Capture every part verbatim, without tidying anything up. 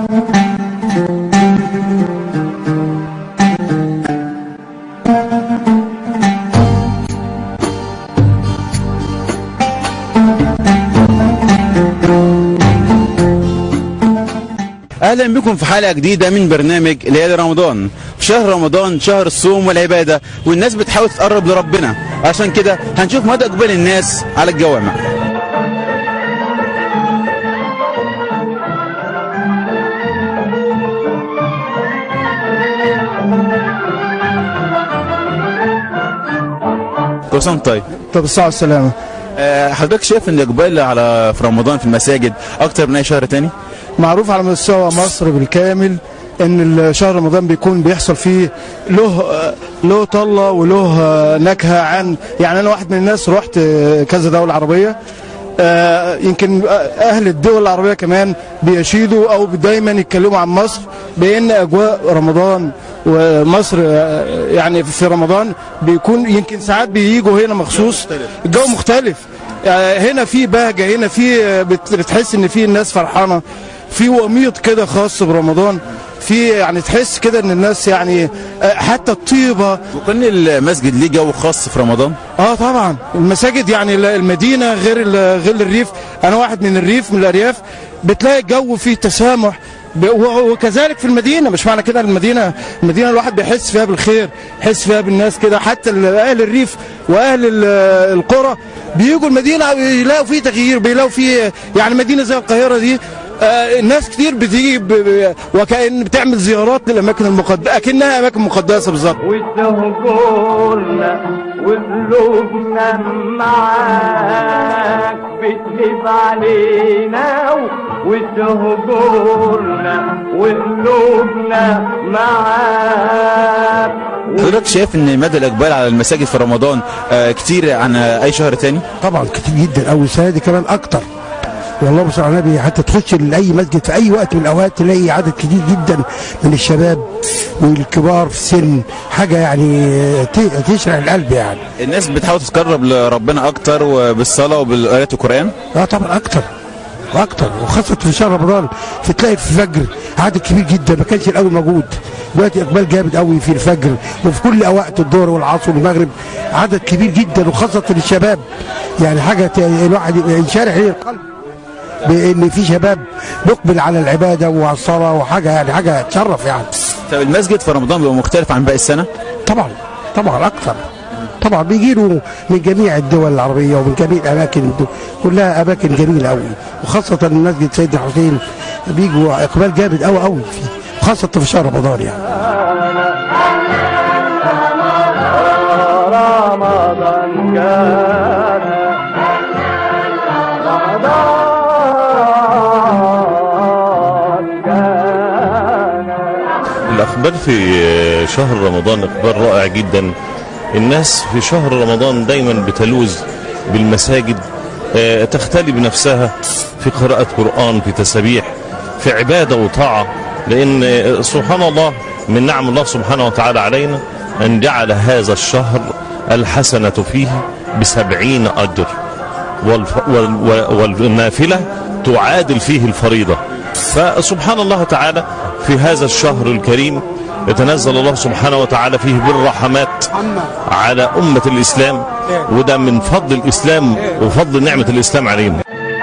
اهلا بكم في حلقه جديده من برنامج ليالي رمضان. شهر رمضان شهر الصوم والعباده، والناس بتحاول تقرب لربنا، عشان كده هنشوف مدى اقبال الناس على الجوامع. كل سنه طيب. طب الصحه والسلامه. أه حضرتك شايف ان الاقبال على في رمضان في المساجد اكتر من اي شهر تاني؟ معروف على مستوى مصر بالكامل ان شهر رمضان بيكون بيحصل فيه له له طله وله نكهه عن، يعني انا واحد من الناس رحت كذا دوله عربيه، يمكن اهل الدول العربيه كمان بيشيدوا او دايما يتكلموا عن مصر بان اجواء رمضان ومصر يعني في رمضان بيكون يمكن ساعات بييجوا هنا مخصوص. الجو مختلف، هنا في بهجه، هنا في بتحس ان في الناس فرحانه، في وميض كده خاص برمضان، في يعني تحس كده ان الناس يعني حتى الطيبه. وكان المسجد ليه جو خاص في رمضان؟ اه طبعا المساجد يعني المدينه غير غير الريف. انا واحد من الريف من الارياف، بتلاقي الجو فيه تسامح، وكذلك في المدينه. مش معنى كده المدينه المدينه الواحد بيحس فيها بالخير، يحس فيها بالناس كده. حتى اهل الريف واهل القرى بييجوا المدينه بيلاقوا فيه تغيير، بيلاقوا فيه يعني مدينه زي القاهره دي آه الناس كتير بتيجي وكأن بتعمل زيارات للاماكن المقدسه، اكنها اماكن مقدسه بالظبط. وتهجرنا وقلوبنا معاك بتهب علينا، وتهجرنا وقلوبنا معاك. حضرتك شايف ان مدى الاقبال على المساجد في رمضان آه كتير عن اي شهر تاني؟ طبعا كتير جدا، او السنه دي كمان اكتر. والله بص على النبي، حتى تخش لاي مسجد في اي وقت من الاوقات تلاقي عدد كتير جدا من الشباب والكبار في السن، حاجه يعني تشرح القلب. يعني الناس بتحاول تتقرب لربنا اكتر وبالصلاه وبالقراءه القران. اه طبعا اكتر واكتر، وخاصه في شهر رمضان في تلاقي في الفجر عدد كبير جدا ما كانش الاول موجود. دلوقتي اقبال جامد قوي في الفجر وفي كل اوقات الظهر والعصر والمغرب، عدد كبير جدا وخاصه للشباب. يعني حاجه الواحد ينشرح ليه القلب بان في شباب بيقبل على العباده وعلى الصلاه، وحاجه يعني حاجه تشرف يعني. طب المسجد في رمضان بيبقى مختلف عن باقي السنه؟ طبعا طبعا اكثر طبعا، بيجيله من جميع الدول العربيه ومن جميع الاماكن، كلها اماكن جميله قوي، وخاصه مسجد سيدنا حسين بيجوا اقبال جامد قوي قوي فيه، خاصه في شهر رمضان يعني. رمضان كان الأخبار في شهر رمضان إخبار رائع جدا. الناس في شهر رمضان دايما بتلوذ بالمساجد، تختلي بنفسها في قراءة قرآن، في تسابيح، في عبادة وطاعة، لأن سبحان الله من نعم الله سبحانه وتعالى علينا أن جعل هذا الشهر الحسنة فيه بسبعين أجر، والنافلة تعادل فيه الفريضة. فسبحان الله تعالى في هذا الشهر الكريم يتنزل الله سبحانه وتعالى فيه بالرحمات على أمة الإسلام، وده من فضل الإسلام وفضل نعمة الإسلام علينا.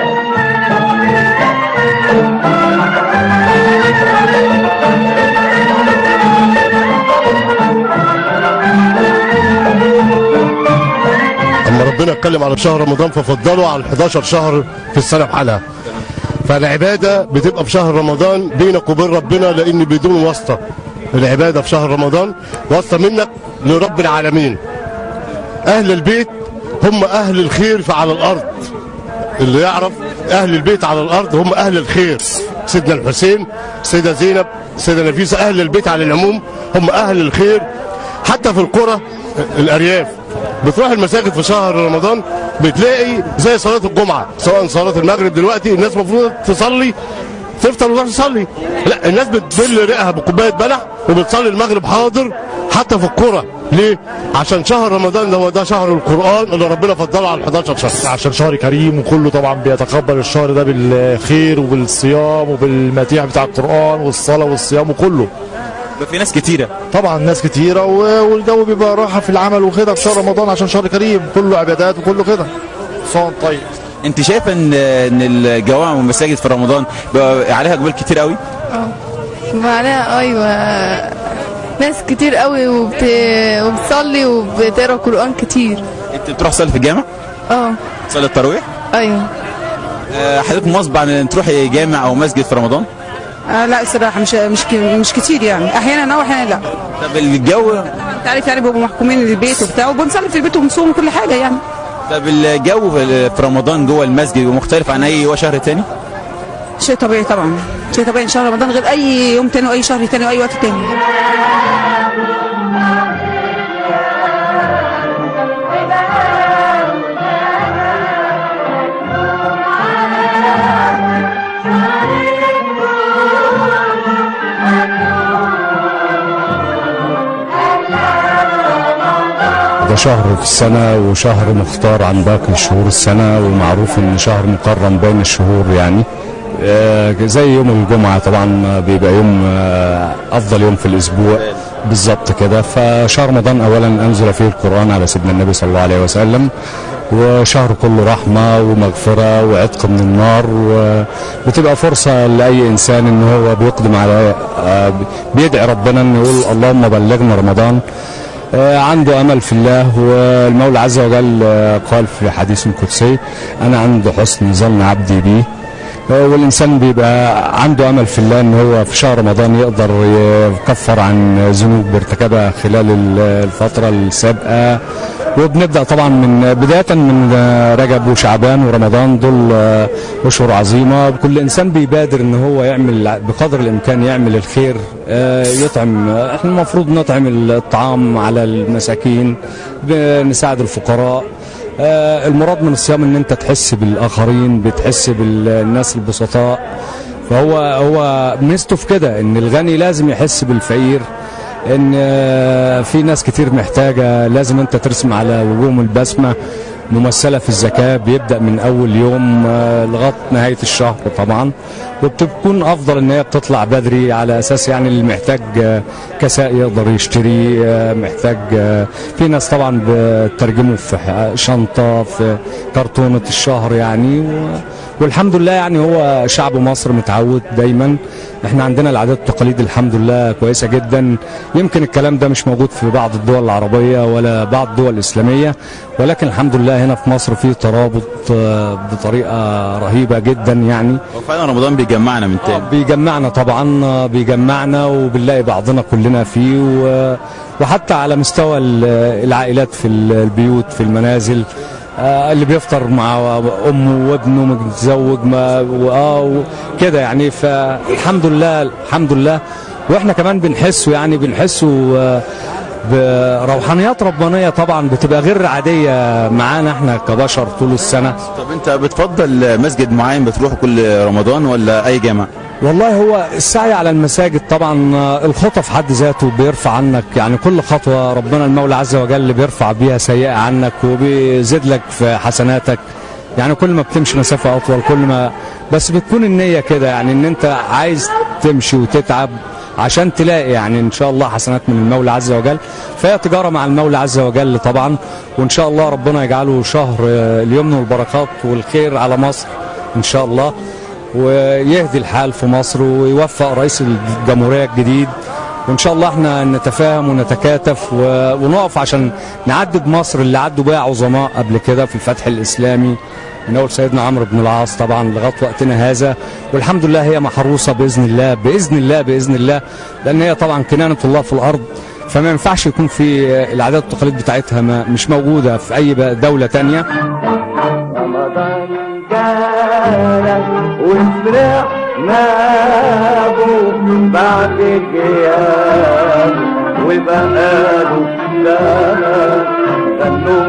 أما ربنا اتكلم على شهر رمضان ففضله على الحداشر شهر في السنة بحالها. فالعبادة بتبقى في شهر رمضان بينك وبين ربنا، لأن بدون واسطة. العبادة في شهر رمضان واسطة منك لرب العالمين. أهل البيت هم أهل الخير على الأرض. اللي يعرف أهل البيت على الأرض هم أهل الخير. سيدنا الحسين، سيدة زينب، سيدة نفيسة، أهل البيت على العموم هم أهل الخير. حتى في القرى الأرياف بتروح المساجد في شهر رمضان بتلاقي زي صلاة الجمعة، سواء صلاة المغرب دلوقتي الناس المفروض تصلي تفطر وتروح تصلي، لا الناس بتبل ريقها بكوباية بلح وبتصلي المغرب حاضر. حتى في القرى ليه؟ عشان شهر رمضان ده هو ده شهر القرآن اللي ربنا فضله على الحداشر شهر. عشان شهر كريم وكله طبعا بيتقبل الشهر ده بالخير وبالصيام وبالمتيع بتاع القرآن والصلاة والصيام وكله. في ناس كتيرة طبعا ناس كتيرة والجو بيبقى راحة في العمل وكده في شهر رمضان عشان شهر كريم كله عبادات وكله كده. صوم طيب. انت شايف ان ان الجوامع والمساجد في رمضان بقى عليها اقبال كتير قوي؟ اه عليها ايوه ناس كتير قوي وبت... وبتصلي وبتقرا قرآن كتير. انت بتروح تصلي في الجامع؟ اه تصلي التراويح؟ ايوه. أه حضرتك مواظبة على ان تروحي جامع او مسجد في رمضان؟ آه لا الصراحه مش مش مش كتير يعني، احيانا اه واحيانا لا. طب الجو انت عارف يعني بيبقوا محكومين للبيت وبتاع وبنصلي في البيت وبنصوم وكل حاجه يعني. طب الجو في رمضان جوه المسجد مختلف عن اي شهر تاني؟ شيء طبيعي طبعا، شيء طبيعي. شهر رمضان غير اي يوم تاني واي شهر تاني واي وقت تاني. ده شهر في السنة وشهر مختار عن باقي شهور السنة، ومعروف ان شهر مكرم بين الشهور يعني. زي يوم الجمعة طبعا بيبقى يوم افضل يوم في الاسبوع بالظبط كده. فشهر رمضان اولا انزل فيه القرآن على سيدنا النبي صلى الله عليه وسلم، وشهر كله رحمة ومغفرة وعتق من النار، وبتبقى فرصة لأي إنسان إن هو بيقدم على بيدعي ربنا إنه يقول اللهم بلغنا رمضان. عنده أمل في الله، والمولى عز وجل قال في حديث قدسي أنا عند حسن ظن عبدي بي. والإنسان بيبقى عنده أمل في الله إن هو في شهر رمضان يقدر يكفر عن ذنوب ارتكبها خلال الفترة السابقة. وبنبدأ طبعا من بداية من رجب وشعبان ورمضان، دول أشهر عظيمة. كل إنسان بيبادر إن هو يعمل بقدر الإمكان يعمل الخير، يطعم. إحنا المفروض نطعم الطعام على المساكين، نساعد الفقراء. المراد من الصيام إن أنت تحس بالآخرين، بتحس بالناس البسطاء. فهو هو ميزته في كده إن الغني لازم يحس بالفقير، ان في ناس كتير محتاجة، لازم انت ترسم على وجوههم البسمة ممثلة في الزكاة. بيبدأ من اول يوم لغاية نهاية الشهر طبعا، وبتكون افضل ان هي بتطلع بدري على اساس يعني اللي محتاج كساء يقدر يشتري، محتاج في ناس طبعا بترجمه في شنطة في كرتونة الشهر يعني. والحمد لله يعني هو شعب مصر متعود دايما. احنا عندنا العادات والتقاليد الحمد لله كويسة جدا. يمكن الكلام ده مش موجود في بعض الدول العربية ولا بعض الدول الإسلامية، ولكن الحمد لله هنا في مصر في ترابط بطريقة رهيبة جدا يعني. وفعلا رمضان بيجمعنا من تاني. بيجمعنا طبعا، بيجمعنا وبنلاقي بعضنا كلنا فيه، وحتى على مستوى العائلات في البيوت في المنازل، آه اللي بيفطر مع امه وابنه متزوج ما اه كده يعني. فالحمد لله الحمد لله. واحنا كمان بنحسه يعني بنحسه آه بروحانيات ربانيه طبعا بتبقى غير عاديه معانا احنا كبشر طول السنه. طب انت بتفضل مسجد معين بتروح كل رمضان ولا اي جامع؟ والله هو السعي على المساجد طبعا، الخطى في حد ذاته بيرفع عنك يعني كل خطوة ربنا المولى عز وجل بيرفع بيها سيئة عنك وبيزيد لك في حسناتك يعني. كل ما بتمشي مسافة أطول كل ما بس بتكون النية كده يعني ان انت عايز تمشي وتتعب عشان تلاقي يعني ان شاء الله حسنات من المولى عز وجل. فهي تجارة مع المولى عز وجل طبعا، وان شاء الله ربنا يجعله شهر اليمن والبركات والخير على مصر ان شاء الله، ويهدي الحال في مصر ويوفق رئيس الجمهورية الجديد. وإن شاء الله احنا نتفاهم ونتكاتف ونقف عشان نعدد مصر اللي عدوا بها عظماء قبل كده في الفتح الإسلامي من أول سيدنا عمرو بن العاص طبعا لغاية وقتنا هذا. والحمد لله هي محروسة بإذن الله بإذن الله بإذن الله، لأن هي طبعا كنانة الله في الأرض، فما ينفعش يكون في العادات والتقاليد بتاعتها ما مش موجودة في أي دولة تانية. وفرحنا بعد الجيام وبقاله سنة غنوا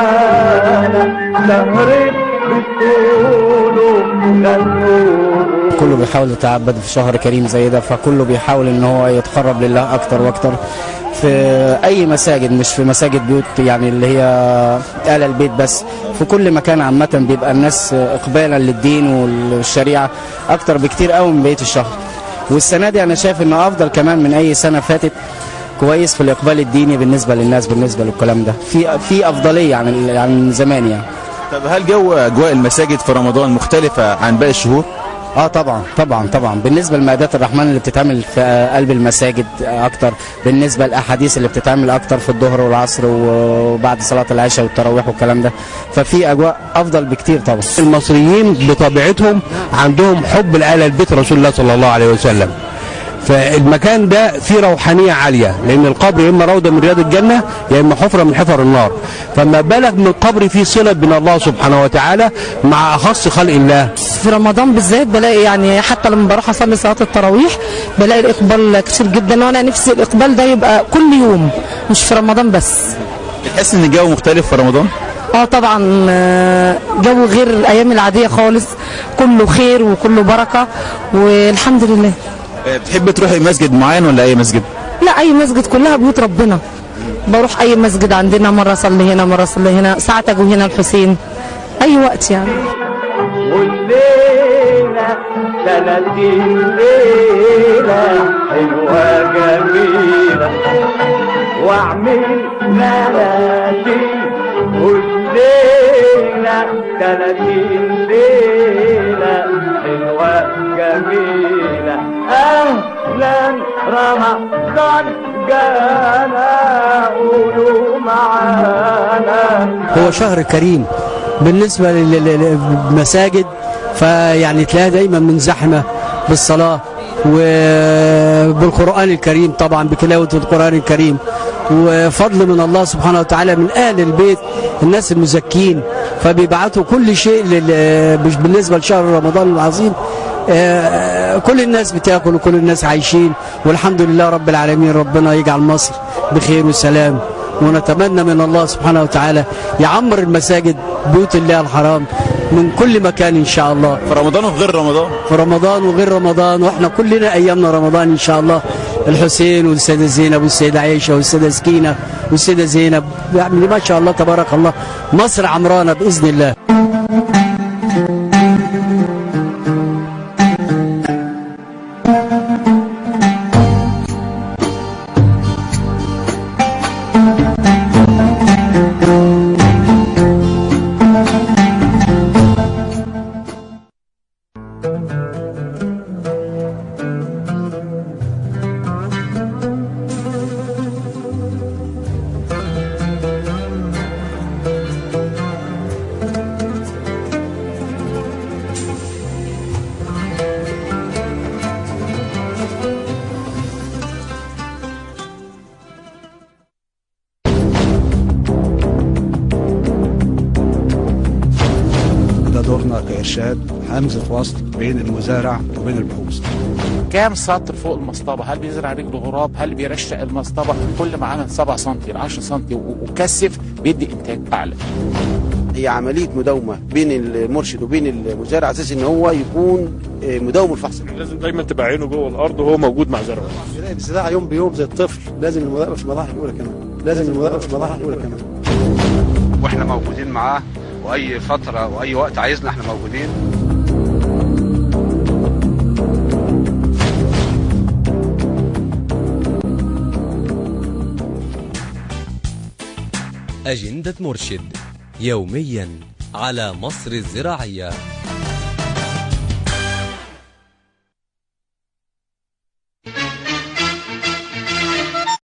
معانا سهرت بتقولوا غنوا كله بيحاول يتعبد في شهر كريم زي ده، فكله بيحاول ان هو يتقرب لله اكتر واكتر في اي مساجد، مش في مساجد بيوت يعني اللي هي آل البيت بس، في كل مكان عامه بيبقى الناس اقبالا للدين والشريعه اكتر بكتير قوي من بقيه الشهر. والسنه دي انا شايف انه افضل كمان من اي سنه فاتت كويس في الاقبال الديني بالنسبه للناس، بالنسبه للكلام ده في في افضليه عن عن زمان يعني. طب هل جو اجواء المساجد في رمضان مختلفه عن باقي الشهور؟ اه طبعا طبعا طبعا، بالنسبه لمائدات الرحمن اللي بتتعمل في قلب المساجد اكتر، بالنسبه للاحاديث اللي بتتعمل اكتر في الظهر والعصر وبعد صلاه العشاء والتراويح والكلام ده، ففي اجواء افضل بكتير طبعا. المصريين بطبيعتهم عندهم حب لآل البيت رسول الله صلى الله عليه وسلم، فالمكان ده فيه روحانيه عاليه، لان القبر يا اما روضه من رياض الجنه يا اما حفره من حفر النار، فما بالك من القبر فيه صله بين الله سبحانه وتعالى مع اخص خلق الله. في رمضان بالذات بلاقي يعني حتى لما بروح اصلي صلاه التراويح بلاقي الاقبال كتير جدا، وانا نفسي الاقبال ده يبقى كل يوم مش في رمضان بس. بتحس ان الجو مختلف في رمضان؟ اه طبعا، جو غير الايام العاديه خالص، كله خير وكله بركه والحمد لله. بتحب تروحي مسجد معين ولا اي مسجد؟ لا اي مسجد، كلها بيوت ربنا. بروح اي مسجد عندنا، مره اصلي هنا مره اصلي هنا، ساعات اجي هنا الحسين اي وقت يعني. والليله ثلاثين ليله حلوه جميله واعمل ثلاثين، والليله ثلاثين ليله حلوه جميله، اهلا رمضان جانا قولوا معانا. هو شهر كريم بالنسبه للمساجد، فيعني تلاقيها دايما من زحمه بالصلاه وبالقران الكريم، طبعا بتلاوه القران الكريم، وفضل من الله سبحانه وتعالى من اهل البيت الناس المزكين، فبيبعتوا كل شيء مش بالنسبه لشهر رمضان العظيم. كل الناس بتاكل وكل الناس عايشين، والحمد لله رب العالمين. ربنا يجعل مصر بخير وسلام، ونتمنى من الله سبحانه وتعالى يعمر المساجد بيوت الله الحرام من كل مكان ان شاء الله، في رمضان وفي غير رمضان. في رمضان وغير رمضان، واحنا كلنا ايامنا رمضان ان شاء الله. الحسين والسيده زينب والسيده عائشه والسيده سكينه والسيده زينب، يعني ما شاء الله تبارك الله مصر عمرانه باذن الله. دورنا كإرشاد همزة وصل بين المزارع وبين البحوث. كام سطر فوق المصطبة؟ هل بيزرع رجل غراب؟ هل بيرشق المصطبة؟ كل ما عمل سبعة سنتي ل عشرة سنتي وكثف بيدي انتاج اعلى. هي عمليه مداومه بين المرشد وبين المزارع، اساس ان هو يكون مداوم الفحص. لازم دايما تبقى عينه جوه الارض وهو موجود مع زرعه. يراقب الزراعه يوم بيوم زي الطفل، لازم المراقبه في المراحل الاولى كمان، لازم المراقبه في المراحل الاولى كمان. واحنا موجودين معاه، واي فتره واي وقت عايزنا احنا موجودين. أجندة مرشد يوميا على مصر الزراعية.